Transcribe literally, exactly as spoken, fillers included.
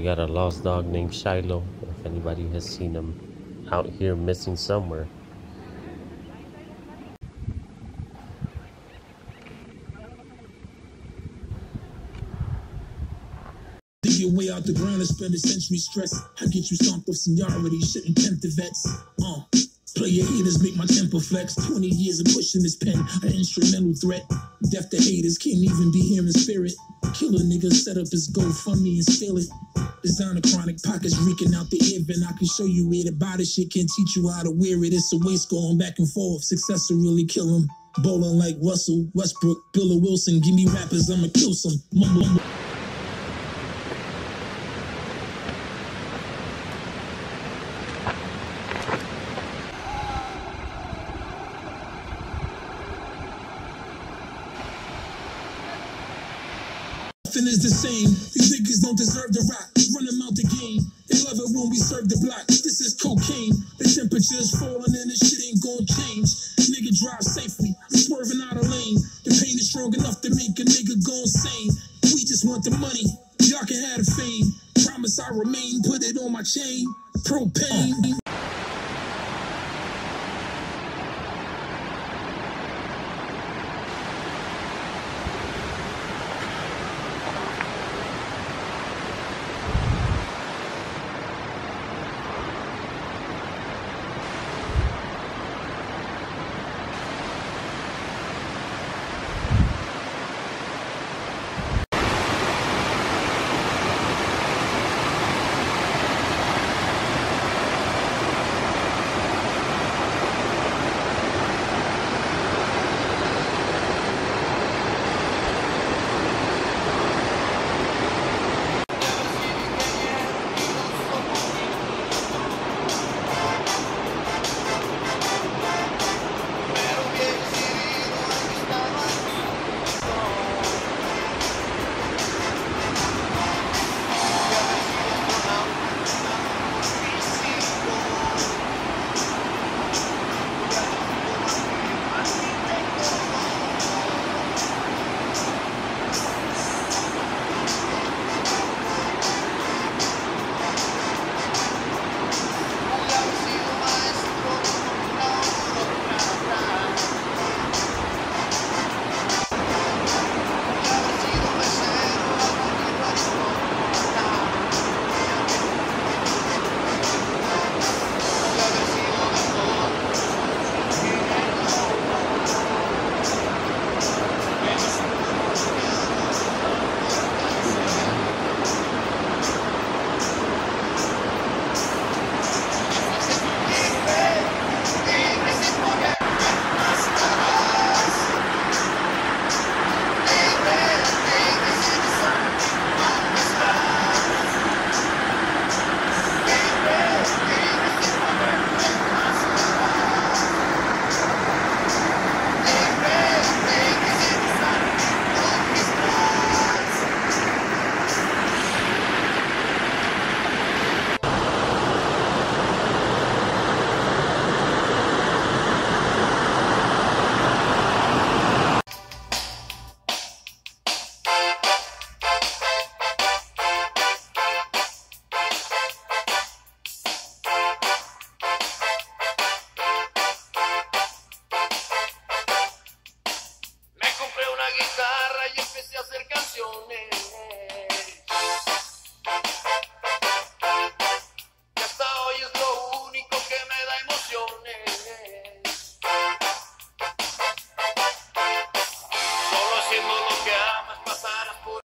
got a lost dog named Shiloh. If anybody has seen him out here missing somewhere. Dig your way out the ground and spend a century stress. I get you stomped off seniority, shit and tempt the vets. Uh, play your haters, make my temper flex. twenty years of pushing this pen, an instrumental threat. Deaf to haters, can't even be here in spirit. Killer niggas set up his GoFundMe and steal it. Designer chronic pockets reeking out the ear vent. I can show you where to buy this shit, can't teach you how to wear it. It's a waste going back and forth. Success will really kill him. Bowling like Russell Westbrook, Bill Wilson. Give me rappers, I'ma kill some. Mumble, mumble. Nothing is the same. These niggas don't deserve the rock. Run them out the game. They love it when we serve the block. This is cocaine. The temperature's falling and this shit ain't gonna change. Nigga drive safely, swerving out of lane. The pain is strong enough to make a nigga go insane. We just want the money. Y'all can have the fame. Promise I'll remain. Put it on my chain. Propane.